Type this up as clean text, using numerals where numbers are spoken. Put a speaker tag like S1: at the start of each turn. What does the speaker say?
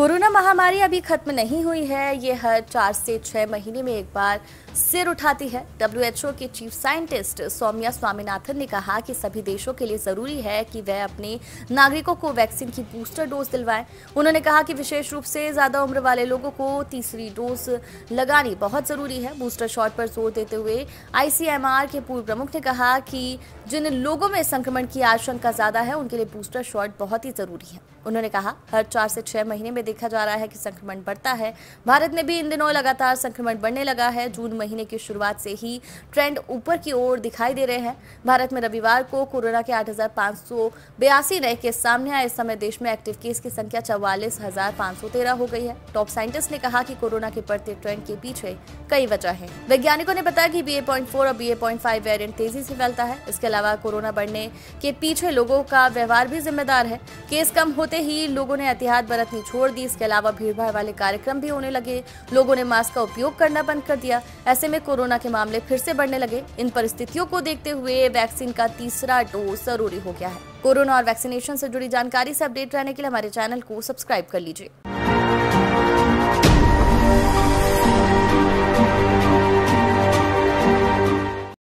S1: Corona महामारी अभी खत्म नहीं हुई है। ये हर 4 से 6 महीने में एक बार सिर उठाती है। WHO के चीफ साइंटिस्ट सौम्या स्वामीनाथन ने कहा कि सभी देशों के लिए जरूरी है कि वह अपने नागरिकों को वैक्सीन की बूस्टर डोज दिलवाएं। उन्होंने कहा कि विशेष रूप से ज्यादा उम्र वाले लोगों को तीसरी डोज लगानी बहुत जरूरी है। बूस्टर शॉट पर जोर देते हुए ICMR के पूर्व प्रमुख ने कहा कि जिन लोगों में संक्रमण की आशंका ज्यादा है उनके लिए बूस्टर शॉट बहुत ही जरूरी है। उन्होंने कहा हर 4 से 6 महीने में देखा जा रहा है कि संक्रमण बढ़ता है। भारत में भी इन दिनों लगातार संक्रमण बढ़ने लगा है। जून महीने की शुरुआत से ही ट्रेंड ऊपर की ओर दिखाई दे रहे हैं। भारत में रविवार को कोरोना के 8,582 नए केस सामने आए। इस समय देश में एक्टिव केस की संख्या 44,513 हो गई है। टॉप साइंटिस्ट ने कहा कि कोरोना के बढ़ते ट्रेंड के पीछे कई वजह हैं। वैज्ञानिकों ने बताया कि BA.4 और BA.5 वेरिएंट तेजी से फैलता है। इसके अलावा कोरोना बढ़ने के पीछे लोगों का व्यवहार भी जिम्मेदार है। केस कम होते ही लोगों ने एहतियात बरतनी छोड़ दी। इसके अलावा भीड़भाड़ वाले कार्यक्रम भी होने लगे। लोगों ने मास्क का उपयोग करना बंद कर दिया। ऐसे में कोरोना के मामले फिर से बढ़ने लगे। इन परिस्थितियों को देखते हुए वैक्सीन का तीसरा डोज जरूरी हो गया है। कोरोना और वैक्सीनेशन से जुड़ी जानकारी से अपडेट रहने के लिए हमारे चैनल को सब्सक्राइब कर लीजिए।